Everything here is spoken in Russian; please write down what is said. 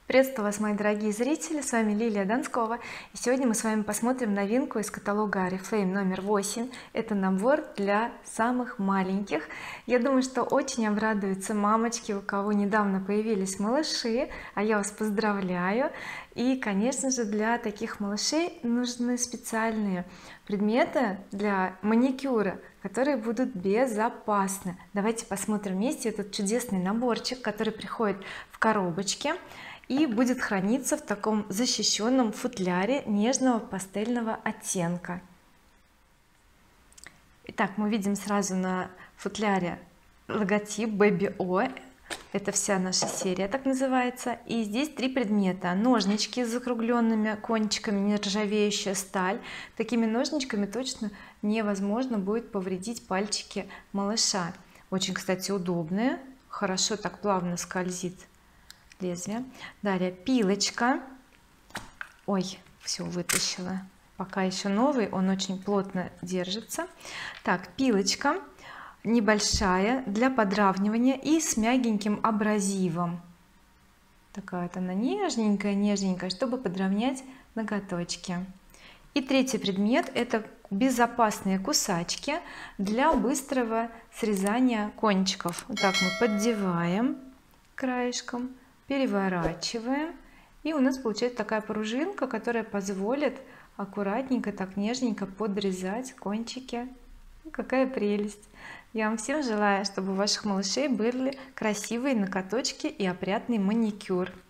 Приветствую вас, мои дорогие зрители, с вами Лилия Донскова, и сегодня мы с вами посмотрим новинку из каталога Oriflame номер 8. Это набор для самых маленьких. Я думаю, что очень обрадуются мамочки, у кого недавно появились малыши, а я вас поздравляю. И конечно же, для таких малышей нужны специальные предметы для маникюра, которые будут безопасны. Давайте посмотрим вместе этот чудесный наборчик, который приходит в коробочке и будет храниться в таком защищенном футляре нежного пастельного оттенка. Итак, мы видим сразу на футляре логотип Baby O. Это вся наша серия так называется. И здесь три предмета: ножнички с закругленными кончиками, нержавеющая сталь. Такими ножничками точно невозможно будет повредить пальчики малыша. Очень, кстати, удобные, хорошо так плавно скользит лезвие. Далее пилочка. Ой, все вытащила, пока еще новый, он очень плотно держится. Так, пилочка небольшая для подравнивания и с мягеньким абразивом. Такая вот она нежненькая, чтобы подровнять ноготочки. И третий предмет — это безопасные кусачки для быстрого срезания кончиков. Вот так мы поддеваем краешком, переворачиваем, и у нас получается такая пружинка, которая позволит аккуратненько, так нежненько подрезать кончики. Какая прелесть! Я вам всем желаю, чтобы у ваших малышей были красивые ноготочки и опрятный маникюр.